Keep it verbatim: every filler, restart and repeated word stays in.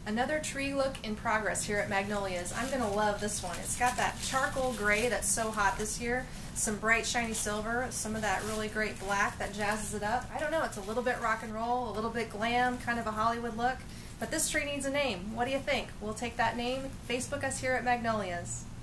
Another tree look in progress here at Magnolias. I'm going to love this one. It's got that charcoal gray that's so hot this year, some bright shiny silver, some of that really great black that jazzes it up. I don't know, it's a little bit rock and roll, a little bit glam, kind of a Hollywood look, but this tree needs a name. What do you think? We'll take that name. Facebook us here at Magnolias.